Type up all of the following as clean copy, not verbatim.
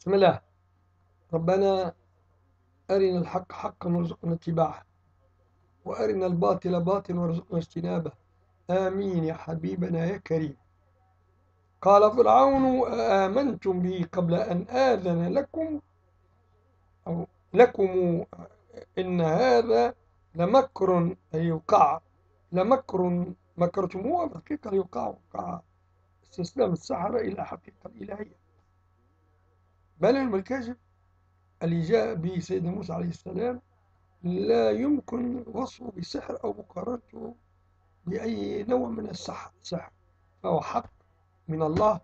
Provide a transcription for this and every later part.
بسم الله. ربنا أرنا الحق حقا وارزقنا اتباعه، وأرنا الباطل باطلا وارزقنا اجتنابه. آمين يا حبيبنا يا كريم. قال فرعون: آمنتم بي قبل أن آذن لكم أو لكم إن هذا لمكر أي يوقع، لمكر مكرتموه الحقيقة يوقع استسلام السحرة إلى حقيقة الإلهية. بل الكذب اللي جاء به سيدنا موسى عليه السلام لا يمكن وصفه بسحر أو مقارنته بأي نوع من السحر، فهو حق من الله.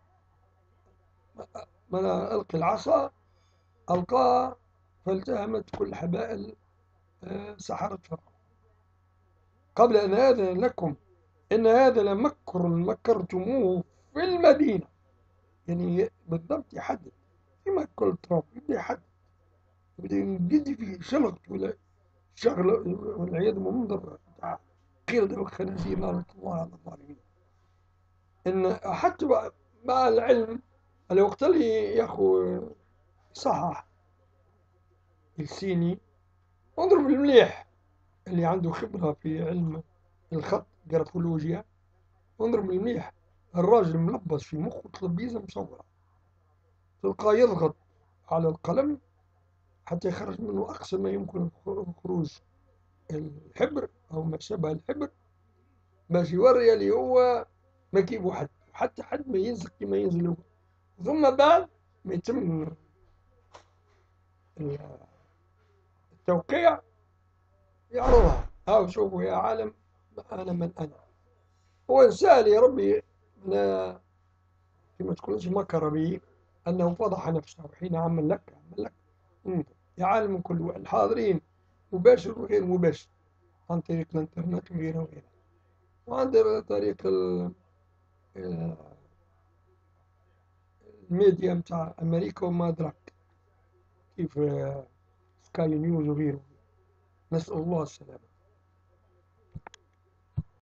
من ألقي العصا ألقاها فالتهمت كل حبائل سحرة فرعون. قبل أن آذن لكم إن هذا لمكر مكرتموه في المدينة. يعني بالضبط يحدد كما قلت ترامب، يبدأ يحدد، يبدأ يجدي في شلط ولا شغلة والعياذ بالله منظر بتاع قردة والخنازير لعنة الله على الظالمين. إن حتى مع العلم الوقت اللي يا أخو صحح الصيني، انظر بالمليح اللي عنده خبرة في علم الخط جرافولوجيا، انظر بالمليح الراجل ملبس في مخه تلبيزة مصورة، تلقاه يضغط على القلم حتى يخرج منه أقصى ما يمكن خروج الحبر أو ما شابه الحبر، باش يوري اللي هو ما كيفو حد، حتى حد ما ينزل كما ينزل هو. ثم بعد ما يتم التوقيع يعرضها: هاو شوفوا يا عالم أنا من أنا. هو إنسان يا ربي لا كما تقولش مكر بي أنه فضح نفسه حين عمل لك يا عالم كل الحاضرين مباشر وغير مباشر عن طريق الإنترنت وغيره وغيره، وعن طريق الميديا متاع أمريكا وما أدراك كيف سكاي نيوز وغيره. نسأل الله السلامة.